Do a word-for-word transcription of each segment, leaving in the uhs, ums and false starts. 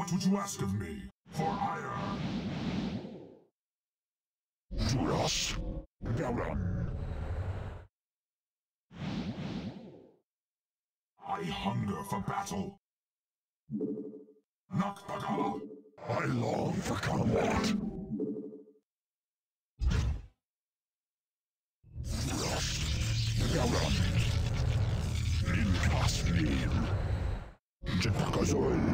What would you ask of me? For hire. To us, Garan. I hunger for battle. Nakbagala. I long for combat. Garan. Linkasmin. Jetpakazol.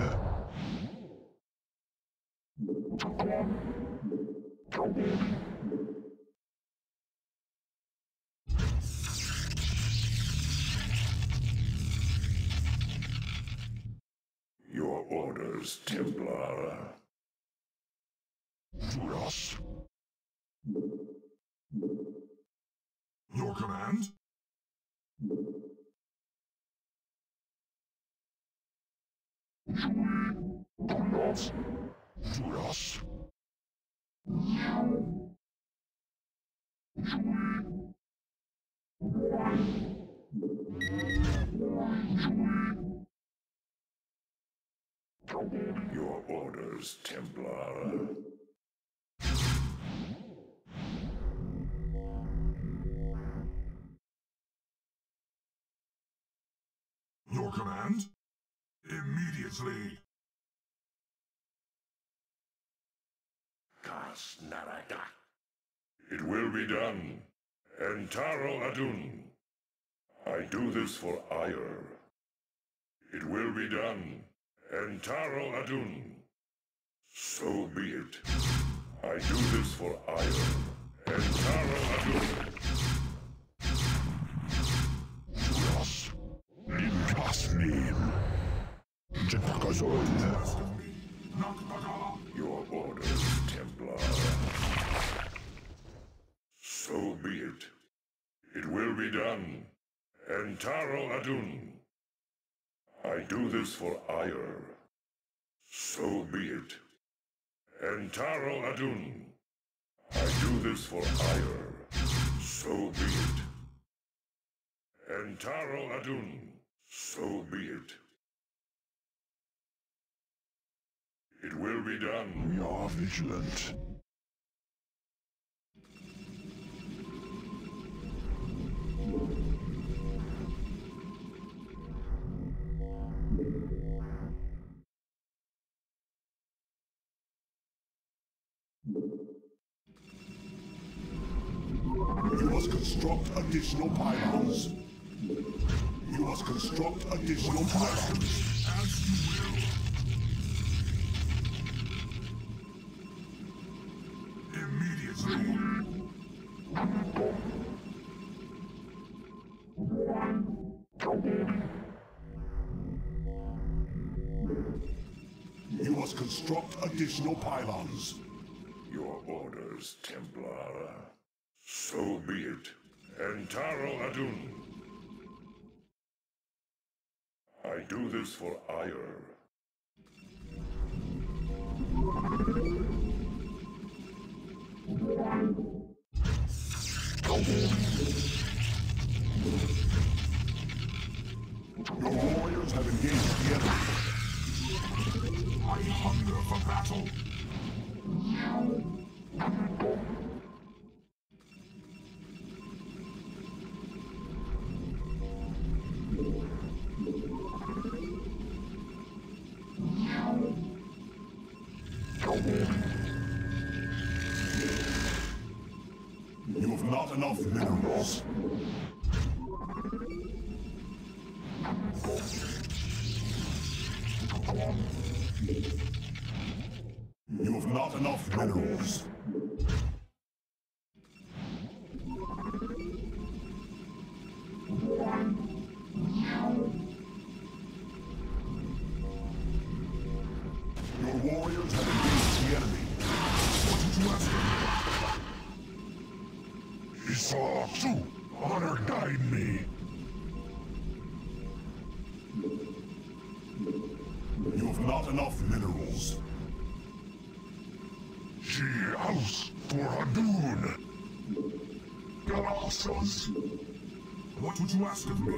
Your orders, Templar. To us. Your command? To us. To us. Your orders, Templar. Your command? Immediately. Kas Narada. It will be done. Entaro Adun. I do this for ire. It will be done. Entaro Adun. So be it. I do this for ire. Entaro Adun. Yes. Linkasmin. Jetpakazol. Your orders, Templar. So be it. It will be done. Entaro Adun. I do this for ire. So be it. Entaro Adun. I do this for ire. So be it. Entaro Adun. So be it. It will be done. We are vigilant. You must construct additional pylons. You must construct additional pylons. As you will. Immediately. You must construct additional pylons. Your orders, Templar. So be it. Entaro Adun. I do this for ire. Your warriors have engaged the enemy. I hunger for battle. You have not enough minerals. You have not enough minerals. Your warriors have engaged the enemy. What did you ask me? Isatsu, honor guide me. You have not enough minerals. She house for Adun. Galassos. What would you ask of me?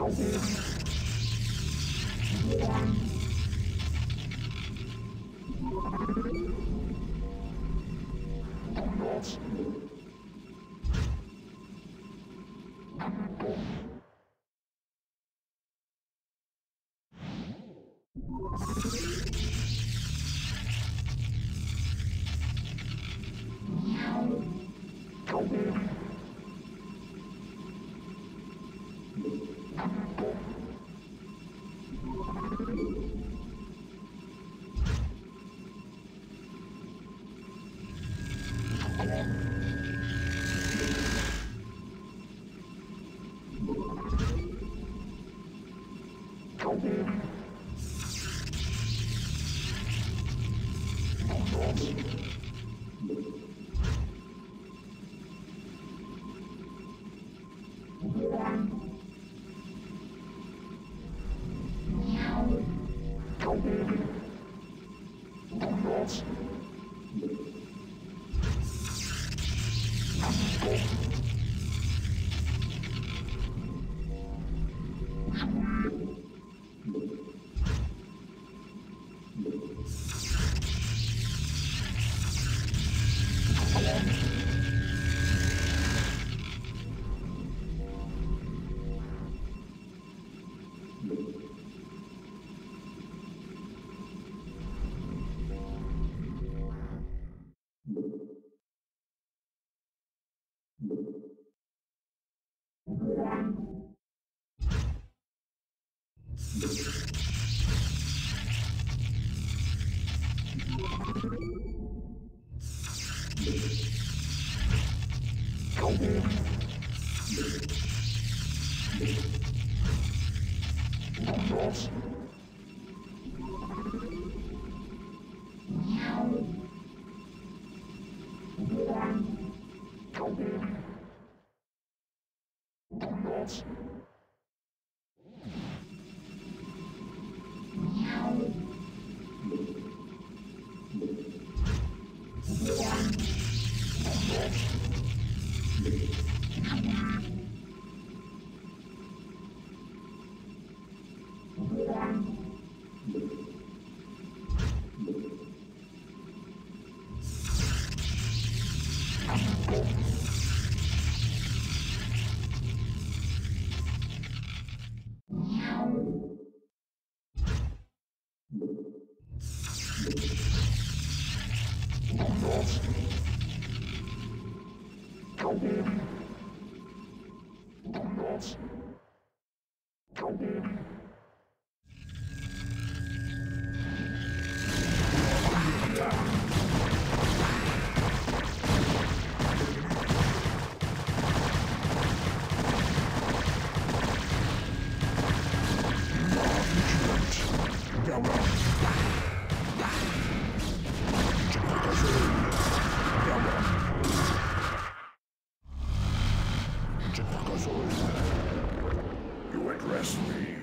You address me.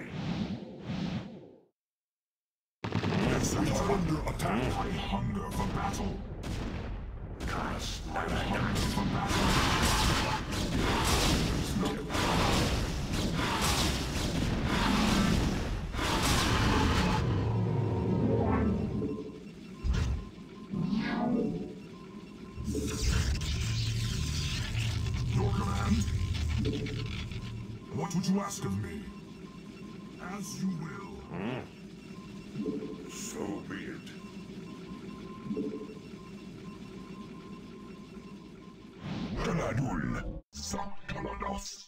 We are under attack. I hunger for battle. Cast I hunger for battle. Your command? What would you ask of me? As you will. Hmm? So be it. Galadul. Zakalados.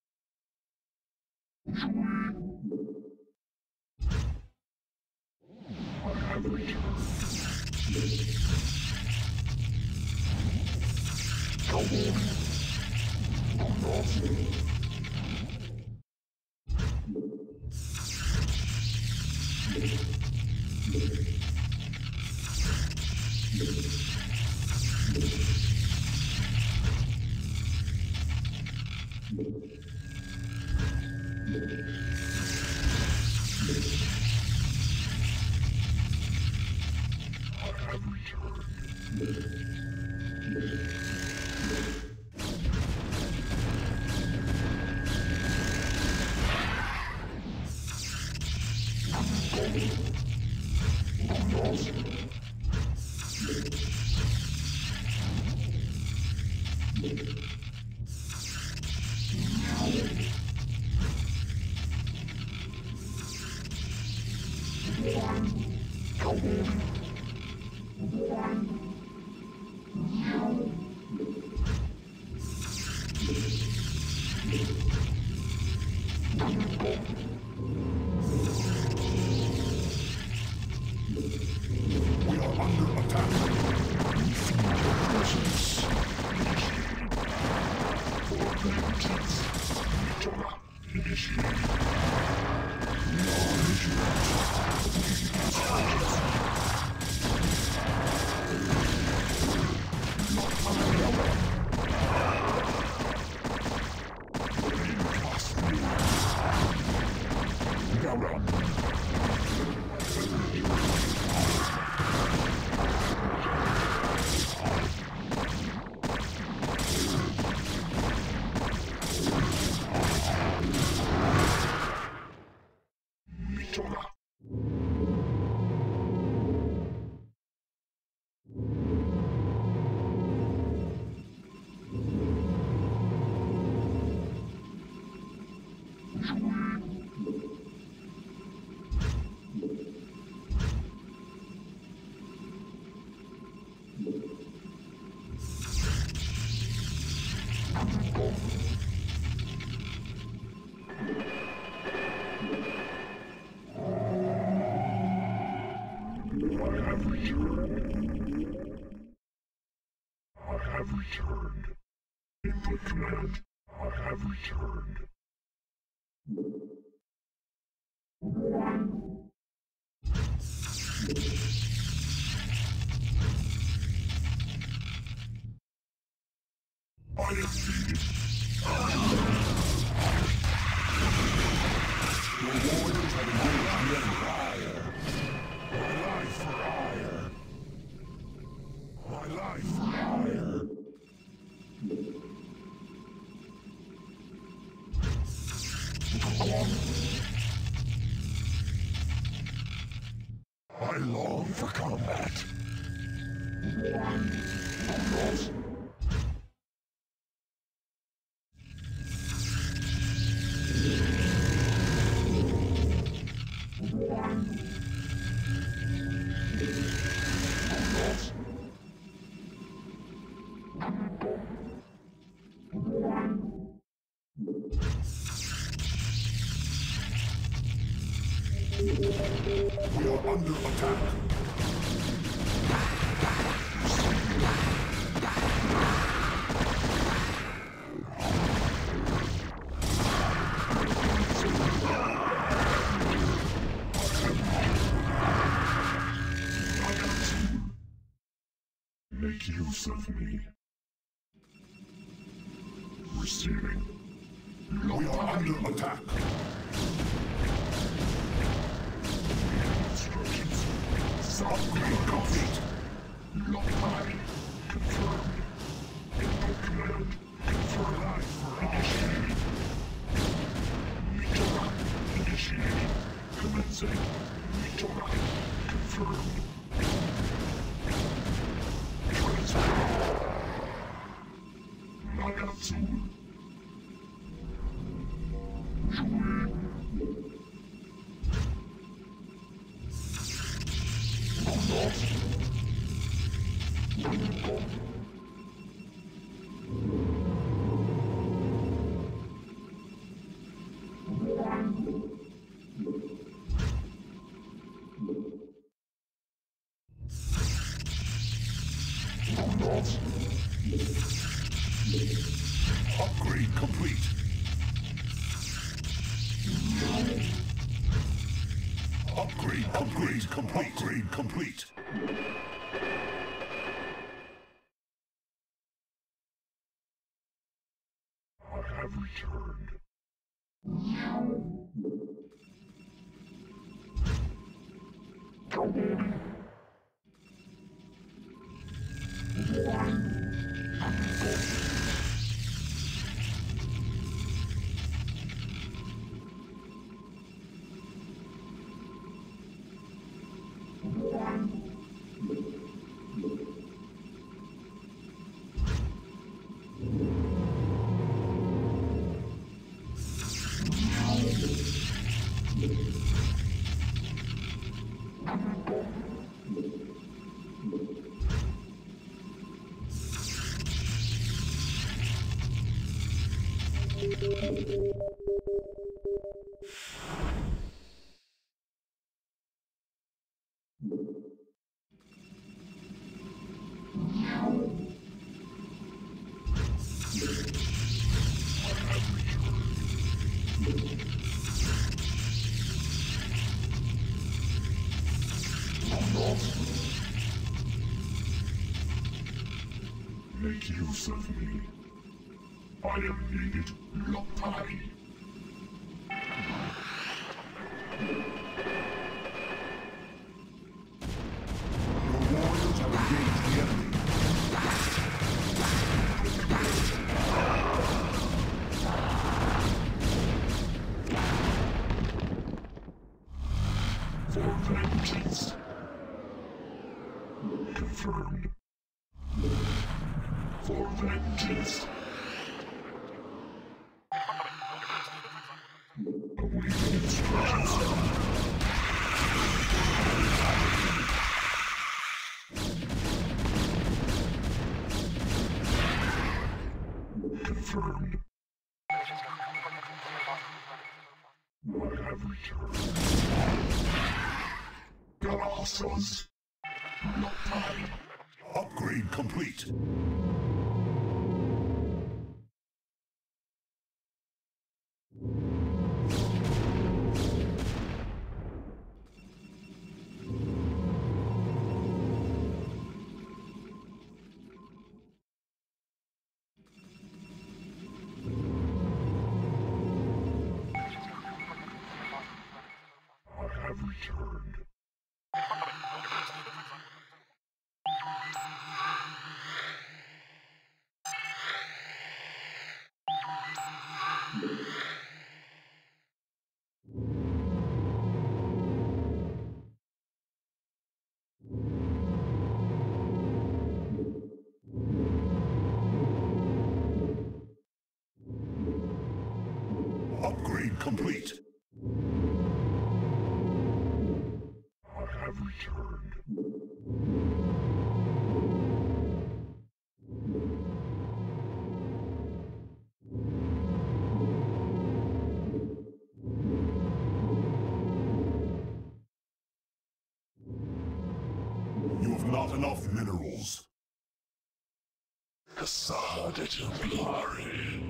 I have returned. Returned. Input command. I have returned. I am needed. The warriors have engaged the Empire. My life for hire. My life for hire. I long for combat. We are under attack. Make use of me. Receiving. We are under attack. Instructions. Upgrade complete. Lockpile confirmed. Input command confirmed. Life for initiating. Meteora initiating. Commencing. Meteora confirmed. Transfer. Nagatsu. Jouer. Upgrade complete. Upgrade, upgrade complete. Upgrade complete. I have returned. Make use of me. I am needed, Lopai. Your warriors have engaged the enemy. For vengeance. Confirmed. For vengeance. Awaiting instructions. Confirmed. I have returned. Colossus. Lopai. Upgrade complete. I have returned. Upgrade complete. I have returned. You have not enough minerals. Cassandra Templari.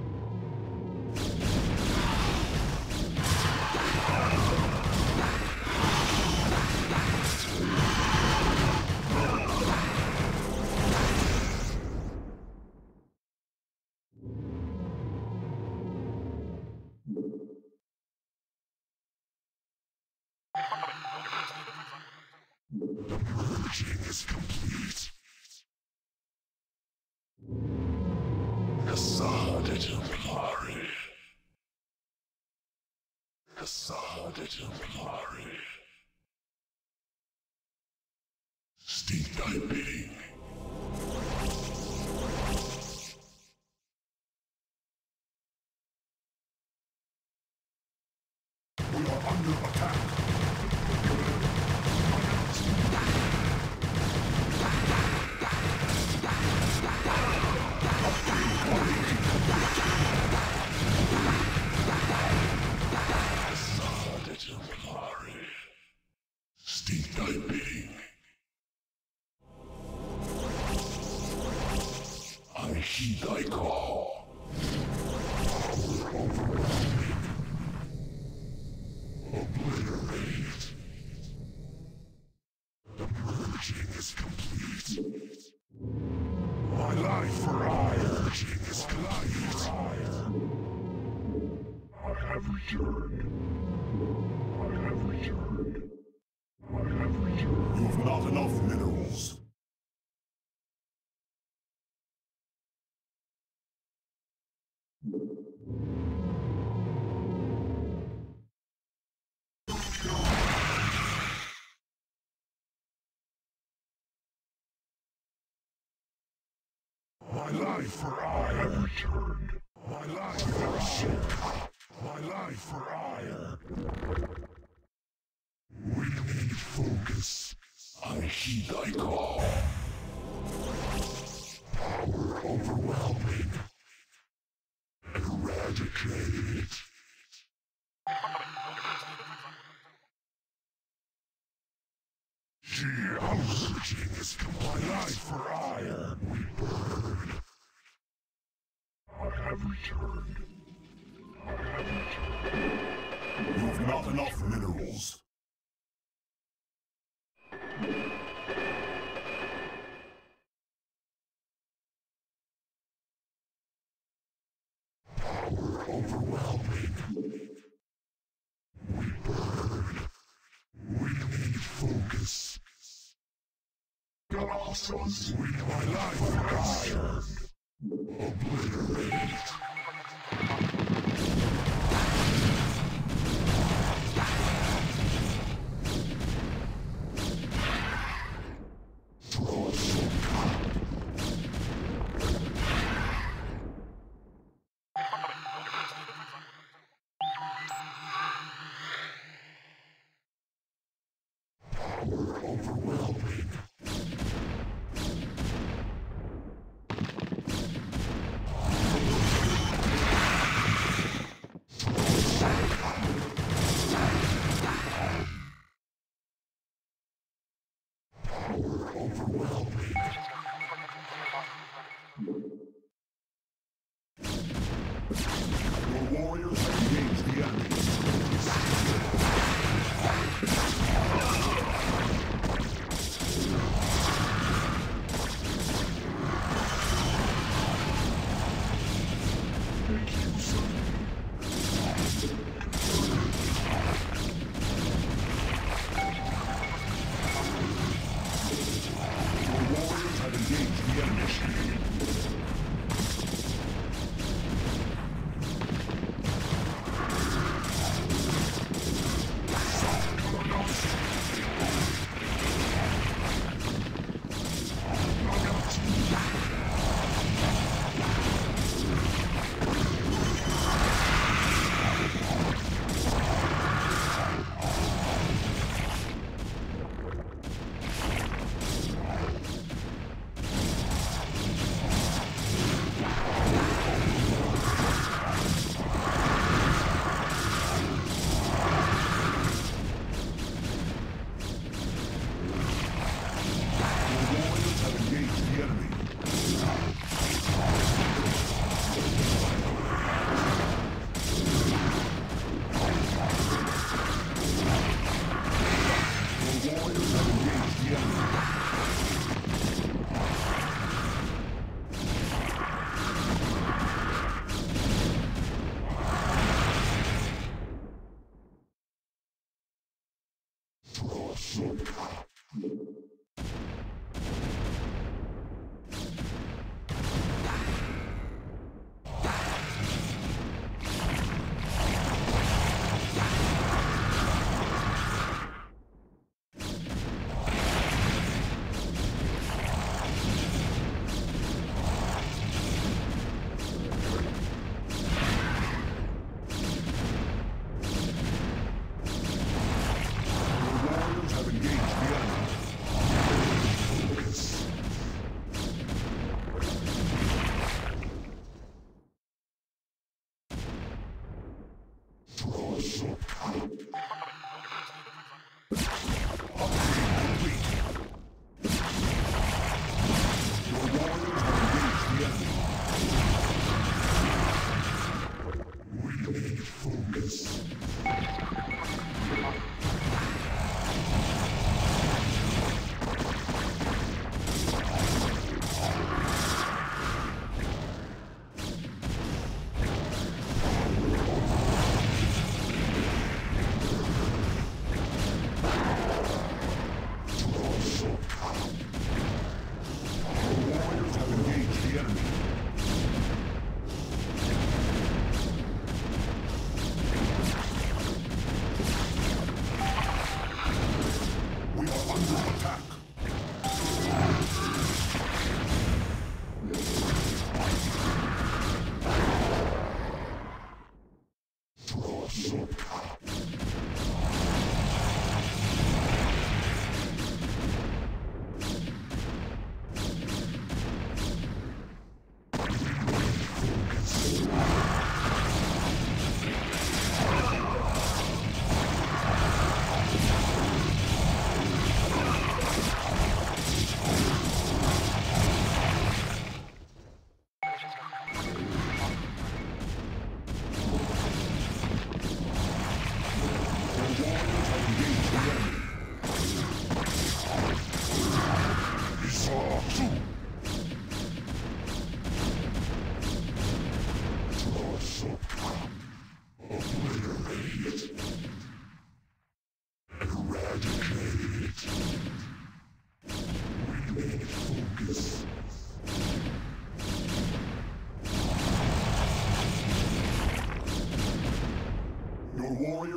The purging is complete. Cassandra Templari. Cassandra Templari. Steep thy bidding. We are under attack. Cassandra Templari. Steep thy bidding. I heed thy call. Power overwhelming. Obliterate. The purging is complete. My life for ire. Purging is complete. For ire. I have returned. I have returned. I have returned. You have not enough minerals. My life for ire. I have returned. My life for ire. My life for ire. We need focus. I heed thy call. Power overwhelming. Eradicate. Gee, how searching is my life for iron. We burn. I have returned. I have returned. You have not enough minerals. Power overwhelming. We burn. We need focus. Colossus, we my life for iron. Obliterate. Power overwhelming. Power overwhelming. Your warriors have engaged the enemy. Thank you, son. Your warriors have engaged the enemy.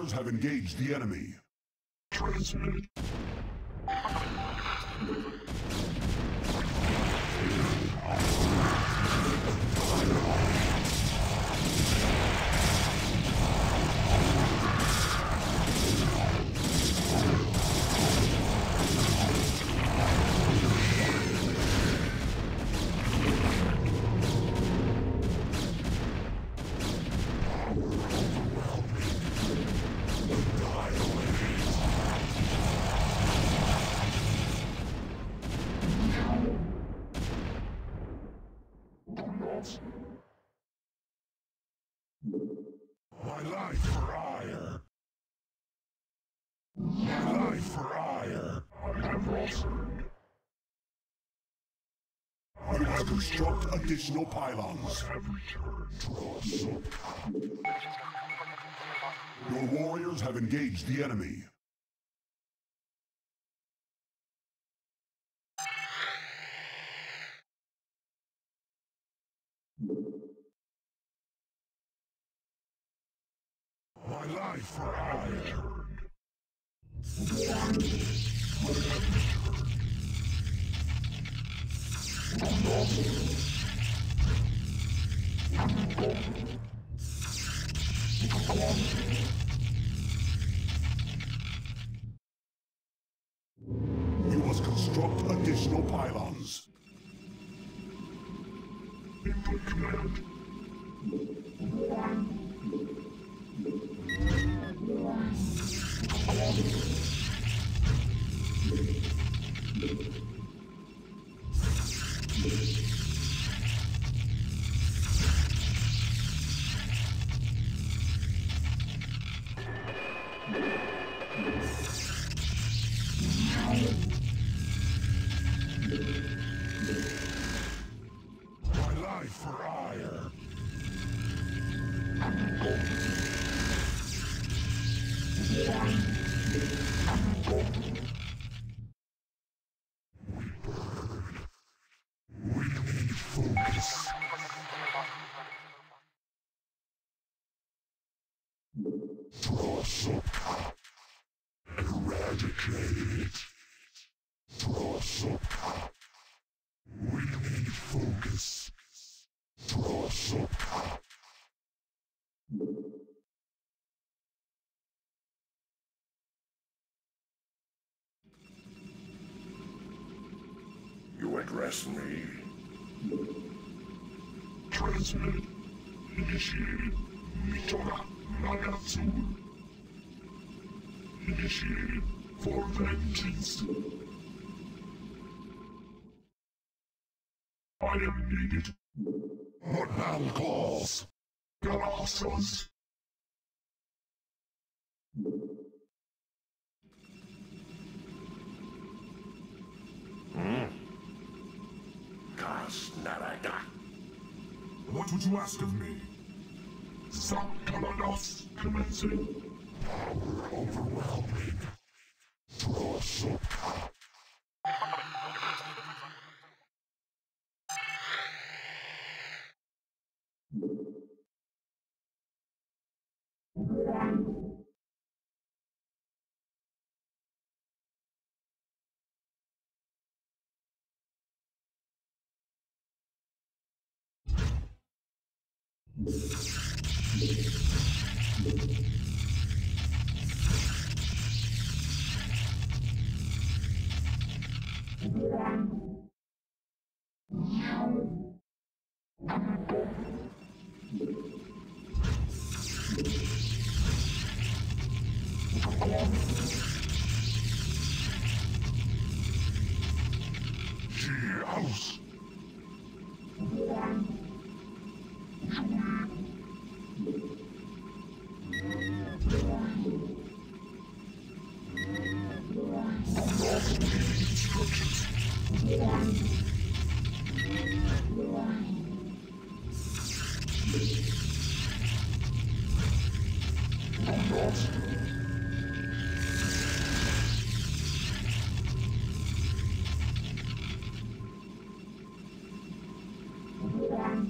warriors have engaged the enemy. Transmit. My life for ire. My life for ire. I have returned. You must construct additional pylons. I have returned. Your warriors have engaged the enemy. My life for ire. You must construct additional pylons. Input command. My life for ire. We need focus. Trust. Eradicate. Trust. We need focus. Trust. You address me? Transmit. Initiated. Mitora Nagatsu. Initiated for vengeance. I am needed. What now calls? Colossus. Hmm? Kas Narada. What would you ask of me? Sakalados commencing. Power overwhelming. Trust. House.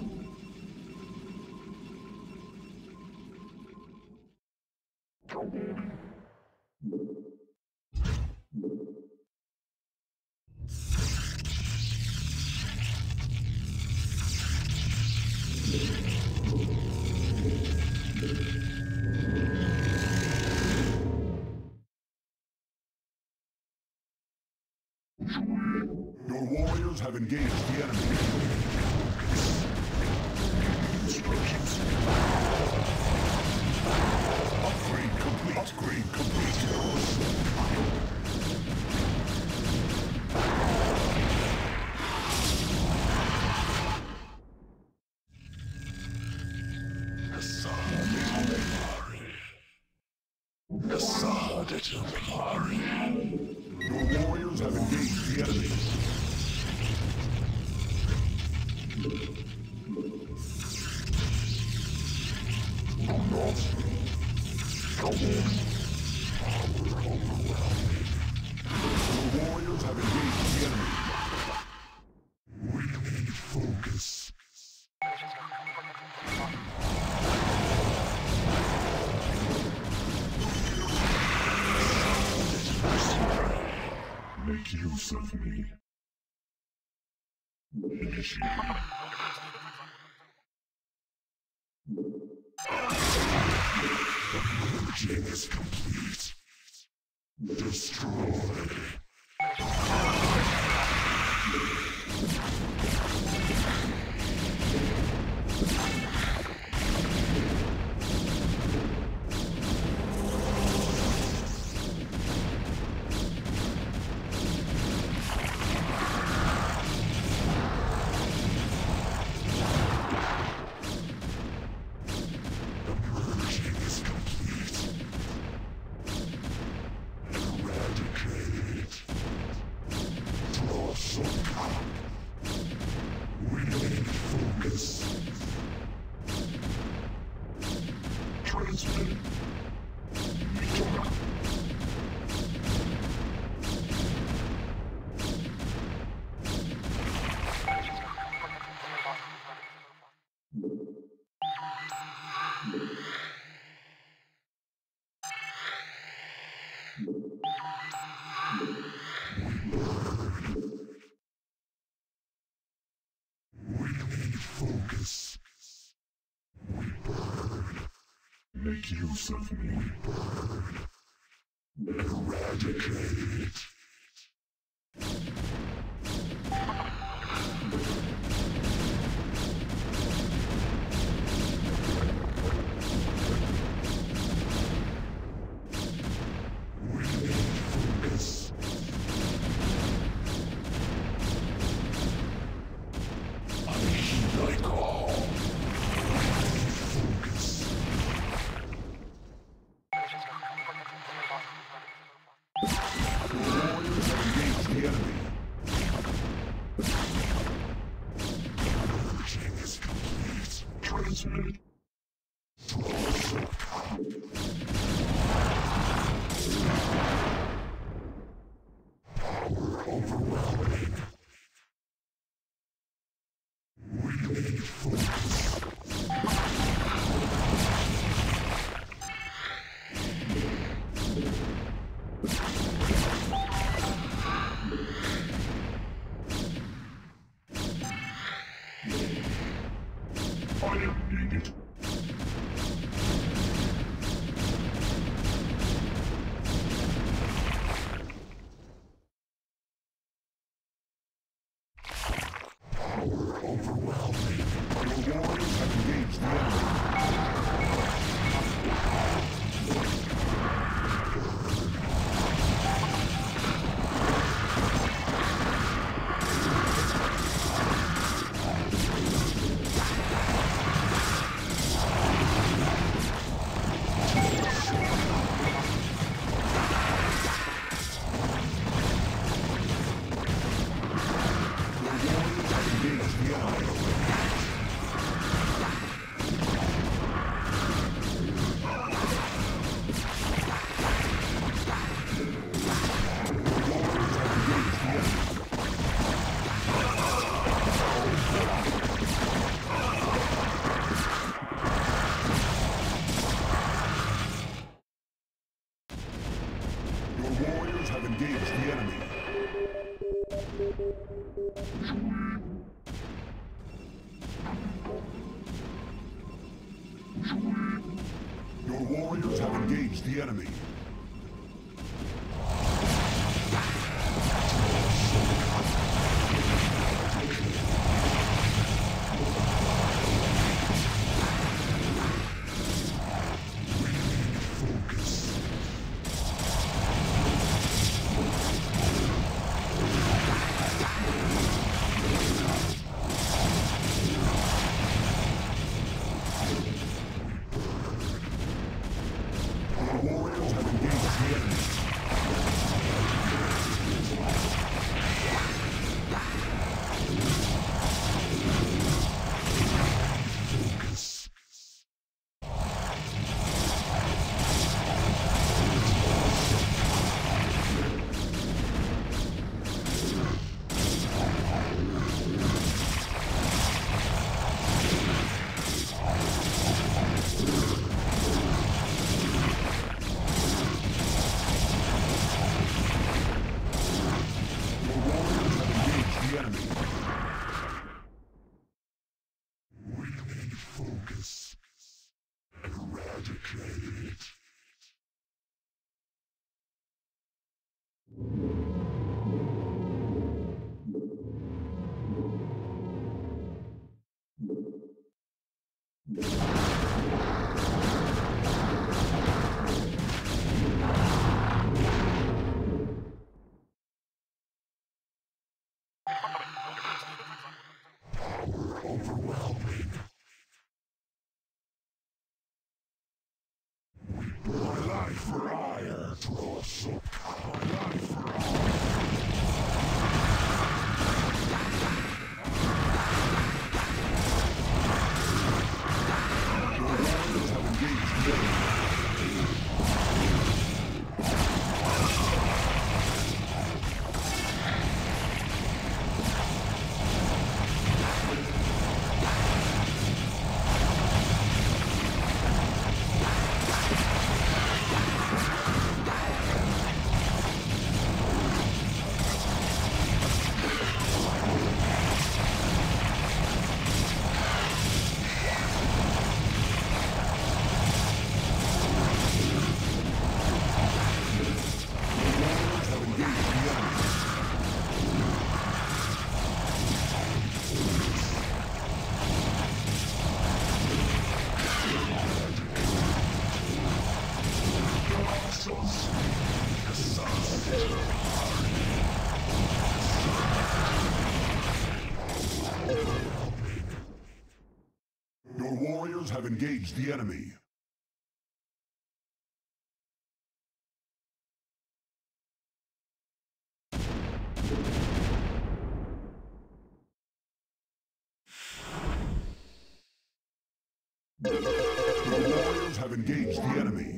Instructions. Your warriors have engaged the enemy. Instructions. Upgrade complete. Upgrade complete. Assad Templari. Your warriors have engaged the enemy. Do not. Come on. Power overwhelming. Your warriors have engaged the enemy. We need focus. Make use of me. Initiate. The purging is complete. Destroy. We need focus. Transmit. Focus. We burn. Make use of me. Burn. Eradicate. We need focus. Like all. Focus. Warriors have engaged the enemy. Purging is complete. Transmit. Power overwhelming. We need focus. I am needed. Power overwhelming. Your warriors have engaged the enemy. Have engaged the enemy. Your warriors have engaged the enemy. Your warriors have engaged the enemy. Your warriors have engaged the enemy.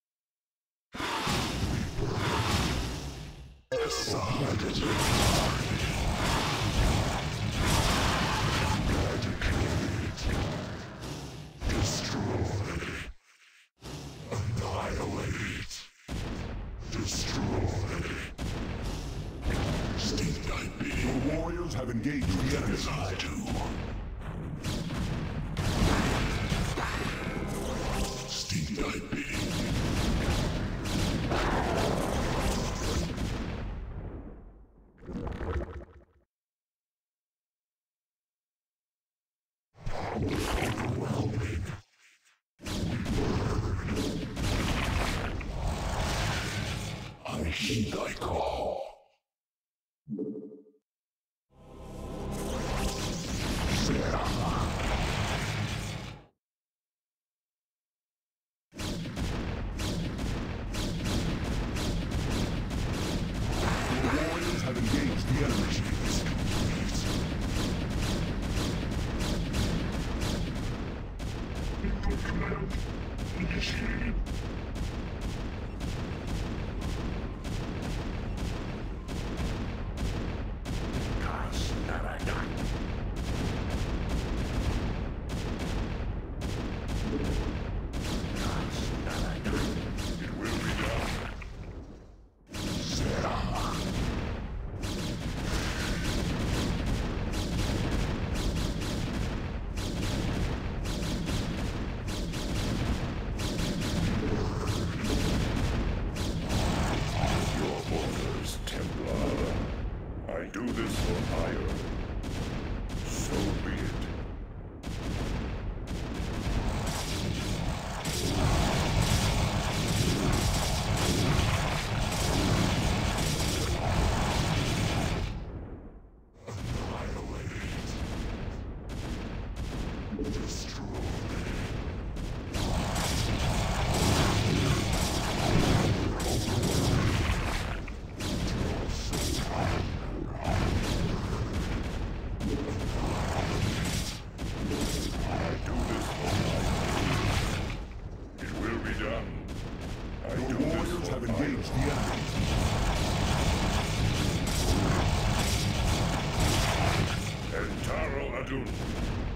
Your warriors have engaged the enemy. As I do. Steam thy bidding. Overwhelming. I heed thy call. Adun.